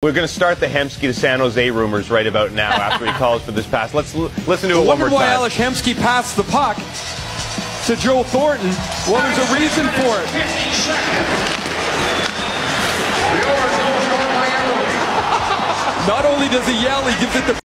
We're going to start the Hemsky to San Jose rumors right about now after he calls for this pass. Let's listen to it one more time. Why Alex Hemsky passed the puck to Joe Thornton. Well, there's a reason for it. Not only does he yell, he gives it the